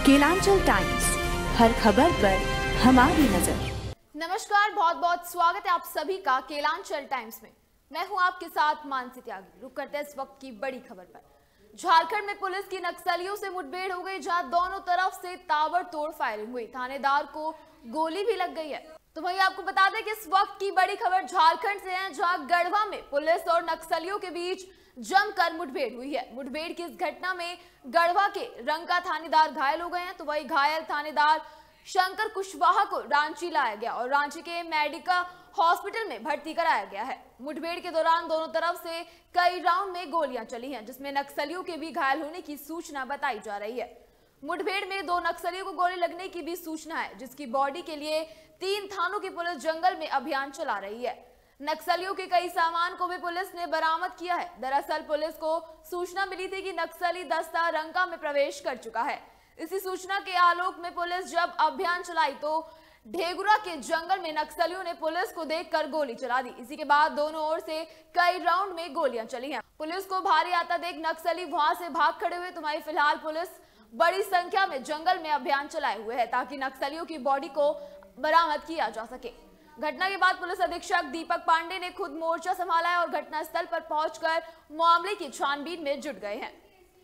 Kelanchal times, हर खबर पर हमारी नजर। नमस्कार, बहुत बहुत स्वागत है आप सभी का केलांचल टाइम्स में। मैं हूं आपके साथ मानसी त्यागी। रुक करते हैं इस वक्त की बड़ी खबर पर। झारखंड में पुलिस की नक्सलियों से मुठभेड़ हो गई, जहां दोनों तरफ से ताबड़तोड़ फायरिंग हुई। थानेदार को गोली भी लग गई है। तो वहीं आपको बता दें कि इस वक्त की बड़ी खबर झारखंड से है, जहां गढ़वा में पुलिस और नक्सलियों के बीच जमकर मुठभेड़ हुई है। मुठभेड़ की इस घटना में गढ़वा के रंका थानेदार घायल हो गए हैं। तो वही घायल थानेदार शंकर कुशवाहा को रांची लाया गया और रांची के मेडिकल हॉस्पिटल में भर्ती कराया गया है। मुठभेड़ के दौरान दोनों तरफ से कई राउंड में गोलियां चली हैं, जिसमें नक्सलियों के भी घायल होने की सूचना बताई जा रही है। मुठभेड़ में 2 नक्सलियों को गोली लगने की भी सूचना है, जिसकी बॉडी के लिए 3 थानों की पुलिस जंगल में अभियान चला रही है। नक्सलियों के कई सामान को भी पुलिस ने बरामद किया है। दरअसल पुलिस को सूचना मिली थी कि नक्सली दस्ता रंका में प्रवेश कर चुका है। इसी सूचना के आलोक में पुलिस जब अभियान चलाई तो ढेगुरा के जंगल में नक्सलियों ने पुलिस को देखकर गोली चला दी। इसी के बाद दोनों ओर से कई राउंड में गोलियां चली हैं। पुलिस को भारी आता देख नक्सली वहां से भाग खड़े हुए। तो फिलहाल पुलिस बड़ी संख्या में जंगल में अभियान चलाए हुए है, ताकि नक्सलियों की बॉडी को बरामद किया जा सके। घटना के बाद पुलिस अधीक्षक दीपक पांडे ने खुद मोर्चा संभाला है और घटनास्थल पर पहुंचकर मामले की छानबीन में जुट गए हैं।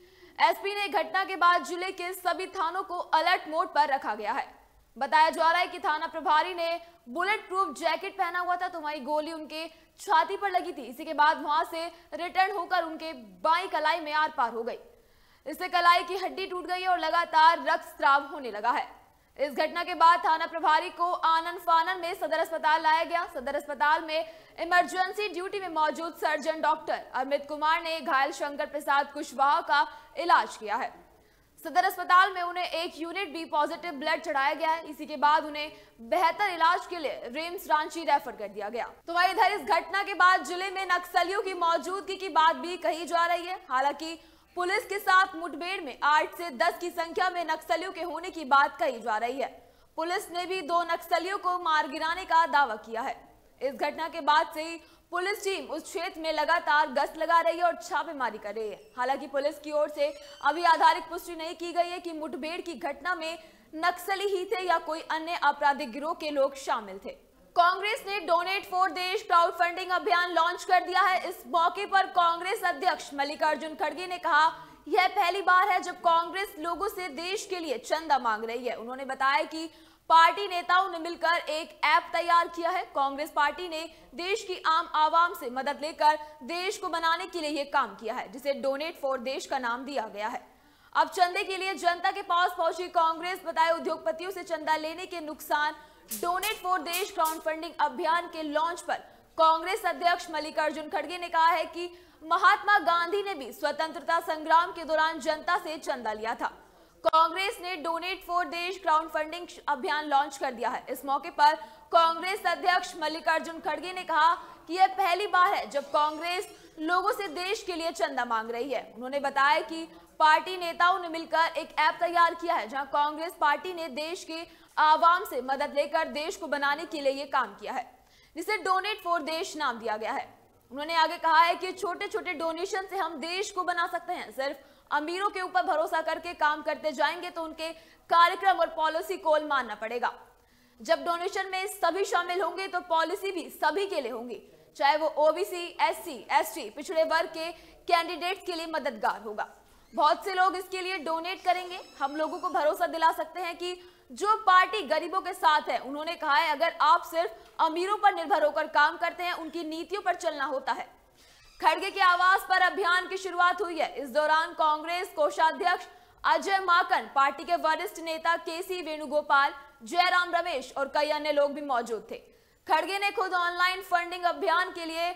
एसपी ने घटना के बाद जिले के सभी थानों को अलर्ट मोड पर रखा गया है। बताया जा रहा है कि थाना प्रभारी ने बुलेट प्रूफ जैकेट पहना हुआ था, तो वहीं गोली उनके छाती पर लगी थी। इसी के बाद वहां से रिटर्न होकर उनके बाईं कलाई में आर पार हो गई। इससे कलाई की हड्डी टूट गई और लगातार रक्तस्राव होने लगा है। इस घटना के बाद थाना प्रभारी को आनन फानन में सदर अस्पताल लाया गया। सदर अस्पताल में इमरजेंसी ड्यूटी में मौजूद सर्जन डॉक्टर अमित कुमार ने घायल शंकर प्रसाद कुशवाहा का इलाज किया है। सदर अस्पताल में उन्हें 1 यूनिट बी पॉजिटिव ब्लड चढ़ाया गया है। इसी के बाद उन्हें बेहतर इलाज के लिए रिम्स रांची रेफर कर दिया गया। तो वहीं इधर इस घटना के बाद जिले में नक्सलियों की मौजूदगी की बात भी कही जा रही है। हालांकि पुलिस के साथ मुठभेड़ में 8 से 10 की संख्या में नक्सलियों के होने की बात कही जा रही है। पुलिस ने भी 2 नक्सलियों को मार गिराने का दावा किया है। इस घटना के बाद से ही पुलिस टीम उस क्षेत्र में लगातार गश्त लगा रही है और छापेमारी कर रही है। हालांकि पुलिस की ओर से अभी आधारित पुष्टि नहीं की गई है कि मुठभेड़ की घटना में नक्सली ही थे या कोई अन्य आपराधिक गिरोह के लोग शामिल थे। कांग्रेस ने डोनेट फॉर देश क्राउड फंडिंग अभियान लॉन्च कर दिया है। इस मौके पर कांग्रेस अध्यक्ष मल्लिकार्जुन खड़गे ने कहा, यह पहली बार है जब कांग्रेस लोगों से देश के लिए चंदा मांग रही है। उन्होंने बताया कि पार्टी नेताओं ने मिलकर एक ऐप तैयार किया है। कांग्रेस पार्टी ने देश की आम आवाम से मदद लेकर देश को बनाने के लिए यह काम किया है, जिसे डोनेट फॉर देश का नाम दिया गया है। अब चंदे के लिए जनता के पास पहुंची कांग्रेस बताए उद्योगपतियों से चंदा लेने के नुकसान। डोनेट फॉर देश क्राउड फंडिंग अभियान के लॉन्च पर कांग्रेस अध्यक्ष मल्लिकार्जुन खड़गे ने कहा है कि महात्मा गांधी ने भी स्वतंत्रता संग्राम के दौरान जनता से चंदा लिया था। कांग्रेस ने डोनेट फॉर देश क्राउड फंडिंग अभियान लॉन्च कर दिया है। इस मौके पर कांग्रेस अध्यक्ष मल्लिकार्जुन खड़गे ने कहा कि यह पहली बार है जब कांग्रेस लोगों से देश के लिए चंदा मांग रही है। उन्होंने बताया कि पार्टी नेताओं ने मिलकर एक ऐप तैयार किया है, जहां कांग्रेस पार्टी ने देश के आवाम से मदद लेकर देश को बनाने के लिए ये काम किया है, जिसे डोनेट फॉर देश नाम दिया गया है। उन्होंने आगे कहा है कि छोटे छोटे डोनेशन से हम देश को बना सकते हैं। सिर्फ अमीरों के ऊपर भरोसा करके काम करते जाएंगे तो उनके कार्यक्रम और पॉलिसी को मानना पड़ेगा। जब डोनेशन में सभी शामिल होंगे तो पॉलिसी भी सभी के लिए होंगी, चाहे वो ओबीसी, एससी, एसटी, पिछड़े वर्ग के कैंडिडेट्स के लिए मददगार होगा। बहुत से लोग इसके लिए डोनेट करेंगे। हम लोगों को भरोसा दिला सकते हैं कि जो पार्टी गरीबों के साथ है। उन्होंने कहा है, अगर आप सिर्फ अमीरों पर निर्भर होकर काम करते हैं, उनकी नीतियों पर चलना होता है। खड़गे के आवास पर अभियान की शुरुआत हुई है। इस दौरान कांग्रेस कोषाध्यक्ष अजय माकन, पार्टी के वरिष्ठ नेता केसी वेणुगोपाल, जयराम रमेश और कई अन्य लोग भी मौजूद थे। खड़गे ने खुद ऑनलाइन फंडिंग अभियान के लिए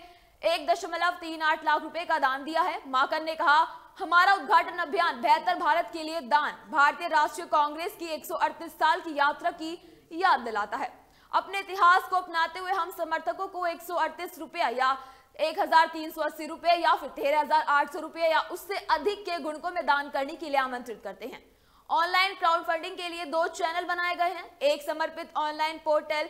1.38 लाख रुपए का दान दिया है। माकन ने कहा, हमारा उद्घाटन अभियान बेहतर भारत के लिए दान भारतीय राष्ट्रीय कांग्रेस की 138 साल की यात्रा की याद दिलाता है। अपने इतिहास को अपनाते हुए हम समर्थकों को 138 रुपया या 1380 रुपये या फिर 13,800 रुपये या उससे अधिक के गुणकों में दान करने के लिए आमंत्रित करते हैं। ऑनलाइन क्राउड फंडिंग के लिए 2 चैनल बनाए गए हैं, एक समर्पित ऑनलाइन पोर्टल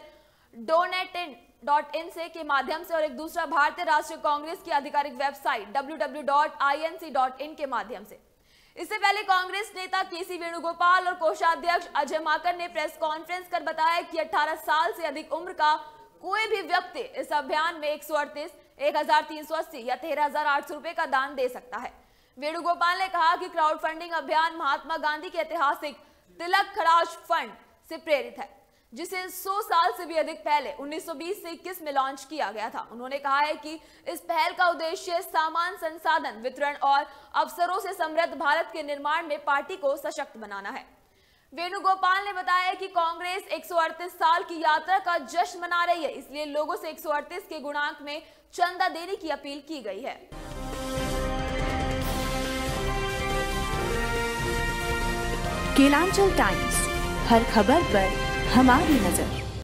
donate.in से के माध्यम से और एक दूसरा भारतीय राष्ट्रीय कांग्रेस की आधिकारिक वेबसाइट www.inc.in के माध्यम से। इससे पहले कांग्रेस नेता केसी वेणुगोपाल और कोषाध्यक्ष अजय माकन ने प्रेस कॉन्फ्रेंस कर बताया कि 18 साल से अधिक उम्र का कोई भी व्यक्ति इस अभियान में 138, 1380 या 13,800 रुपए का दान दे सकता है। वेणुगोपाल ने कहा कि क्राउड फंडिंग अभियान महात्मा गांधी के ऐतिहासिक तिलक खराज फंड से प्रेरित है, जिसे 100 साल से भी अधिक पहले 1920 से 21 में लॉन्च किया गया था। उन्होंने कहा है कि इस पहल का उद्देश्य सामान संसाधन वितरण और अवसरों से समृद्ध भारत के निर्माण में पार्टी को सशक्त बनाना है। वेणुगोपाल ने बताया कि कांग्रेस 138 साल की यात्रा का जश्न मना रही है, इसलिए लोगों से 138 के गुणांक में चंदा देने की अपील की गई है। केलांचल टाइम्स, हर खबर पर हमारी नजर।